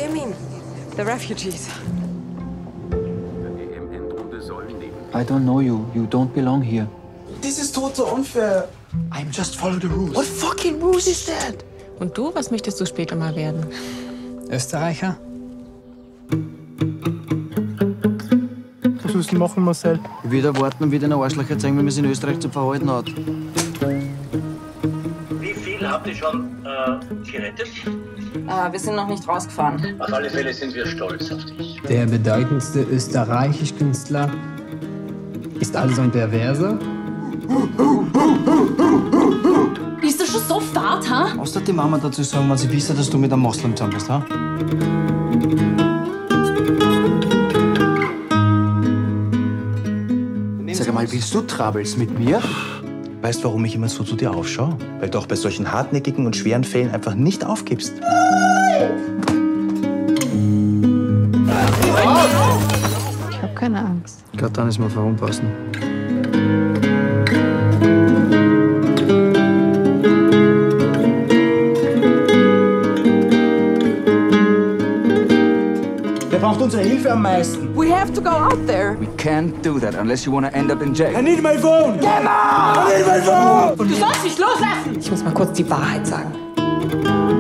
you mean? The refugees. I don't know you. You don't belong here. Das ist total unfair. I'm just follow the rules. What fucking rules is that? Und du, was möchtest du später mal werden? Österreicher? Was willst du machen, Marcel? Ich würde erwarten und wieder ein Arschlöcher zeigen, wie man sich in Österreich zu verhalten hat. Wie viel habt ihr schon gerettet? Wir sind noch nicht rausgefahren. Auf alle Fälle sind wir stolz auf dich. Der bedeutendste österreichische Künstler ist also ein Perverser? Bist du schon so fad, ha? Was hat die Mama dazu sagen, wenn sie wissen, dass du mit einem Moslem zusammen bist, ha? Sag mal, willst du Troubles mit mir? Weißt du, warum ich immer so zu dir aufschaue? Weil du auch bei solchen hartnäckigen und schweren Fällen einfach nicht aufgibst. Ich habe keine Angst. Gerade dann ist mir verunpassen. Wer braucht unsere Hilfe am meisten? We have to go out there. We can't do that unless you want to end up in jail. I need my phone! I need my phone! Du sollst mich loslassen! Ich muss mal kurz die Wahrheit sagen.